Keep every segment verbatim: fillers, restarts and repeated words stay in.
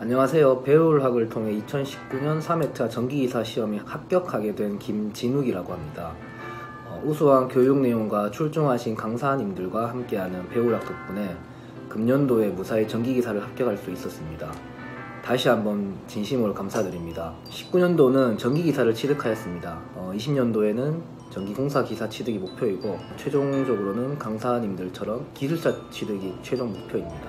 안녕하세요. 배울학을 통해 이천십구 년 삼 회차 전기기사 시험에 합격하게 된 김진욱이라고 합니다. 어, 우수한 교육 내용과 출중하신 강사님들과 함께하는 배울학 덕분에 금년도에 무사히 전기기사를 합격할 수 있었습니다. 다시 한번 진심으로 감사드립니다. 십구 년도는 전기기사를 취득하였습니다. 어, 이십 년도에는 전기공사 기사 취득이 목표이고 최종적으로는 강사님들처럼 기술사 취득이 최종 목표입니다.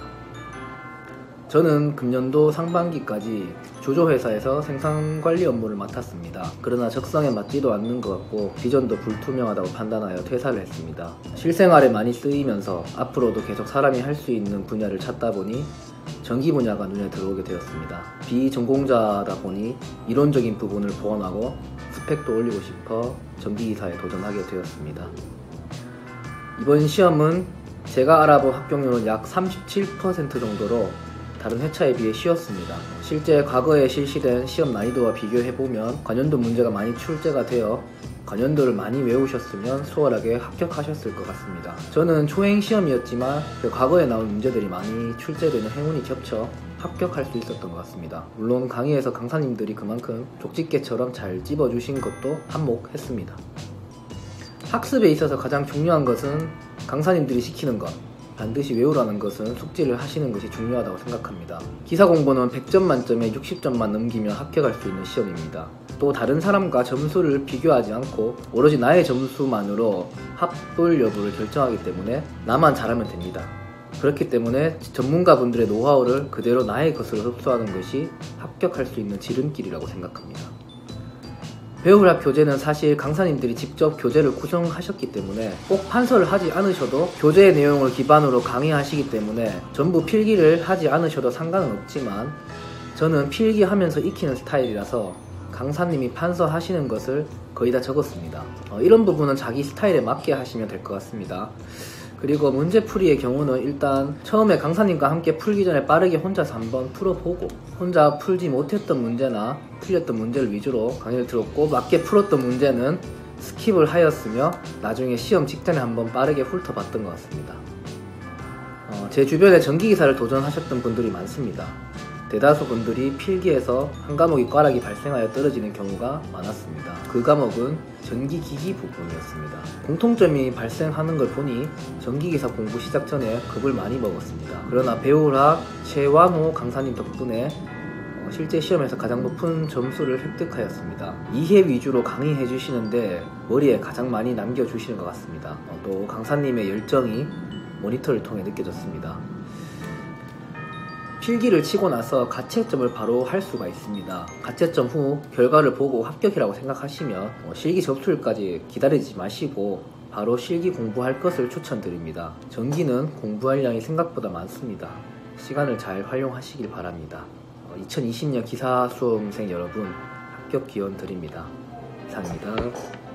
저는 금년도 상반기까지 조조회사에서 생산관리 업무를 맡았습니다. 그러나 적성에 맞지도 않는 것 같고 비전도 불투명하다고 판단하여 퇴사를 했습니다. 실생활에 많이 쓰이면서 앞으로도 계속 사람이 할 수 있는 분야를 찾다 보니 전기 분야가 눈에 들어오게 되었습니다. 비전공자다 보니 이론적인 부분을 보완하고 스펙도 올리고 싶어 전기기사에 도전하게 되었습니다. 이번 시험은 제가 알아본 합격률은 약 삼십칠 퍼센트 정도로 다른 회차에 비해 쉬웠습니다. 실제 과거에 실시된 시험 난이도와 비교해보면 관연도 문제가 많이 출제가 되어 관연도를 많이 외우셨으면 수월하게 합격하셨을 것 같습니다. 저는 초행 시험이었지만 그 과거에 나온 문제들이 많이 출제되는 행운이 겹쳐 합격할 수 있었던 것 같습니다. 물론 강의에서 강사님들이 그만큼 족집게처럼 잘 찝어주신 것도 한몫했습니다. 학습에 있어서 가장 중요한 것은 강사님들이 시키는 것, 반드시 외우라는 것은 숙지를 하시는 것이 중요하다고 생각합니다. 기사 공부는 백 점 만점에 육십 점만 넘기면 합격할 수 있는 시험입니다. 또 다른 사람과 점수를 비교하지 않고 오로지 나의 점수만으로 합불 여부를 결정하기 때문에 나만 잘하면 됩니다. 그렇기 때문에 전문가분들의 노하우를 그대로 나의 것으로 흡수하는 것이 합격할 수 있는 지름길이라고 생각합니다. 배울학 교재는 사실 강사님들이 직접 교재를 구성하셨기 때문에 꼭 판서를 하지 않으셔도 교재의 내용을 기반으로 강의하시기 때문에 전부 필기를 하지 않으셔도 상관은 없지만 저는 필기하면서 익히는 스타일이라서 강사님이 판서하시는 것을 거의 다 적었습니다. 어, 이런 부분은 자기 스타일에 맞게 하시면 될 것 같습니다. 그리고 문제풀이의 경우는 일단 처음에 강사님과 함께 풀기 전에 빠르게 혼자서 한번 풀어보고 혼자 풀지 못했던 문제나 풀렸던 문제를 위주로 강의를 들었고 맞게 풀었던 문제는 스킵을 하였으며 나중에 시험 직전에 한번 빠르게 훑어봤던 것 같습니다. 어, 제 주변에 전기기사를 도전하셨던 분들이 많습니다. 대다수 분들이 필기에서 한 과목이 꽈락이 발생하여 떨어지는 경우가 많았습니다. 그 과목은 전기기기 부분이었습니다. 공통점이 발생하는 걸 보니 전기기사 공부 시작 전에 겁을 많이 먹었습니다. 그러나 배울학 최완호 강사님 덕분에 실제 시험에서 가장 높은 점수를 획득하였습니다. 이해 위주로 강의해 주시는데 머리에 가장 많이 남겨주시는 것 같습니다. 또 강사님의 열정이 모니터를 통해 느껴졌습니다. 필기를 치고 나서 가채점을 바로 할 수가 있습니다. 가채점 후 결과를 보고 합격이라고 생각하시면 실기 접수일까지 기다리지 마시고 바로 실기 공부할 것을 추천드립니다. 전기는 공부할 양이 생각보다 많습니다. 시간을 잘 활용하시길 바랍니다. 이천이십 년 기사 수험생 여러분 합격 기원 드립니다. 이상입니다.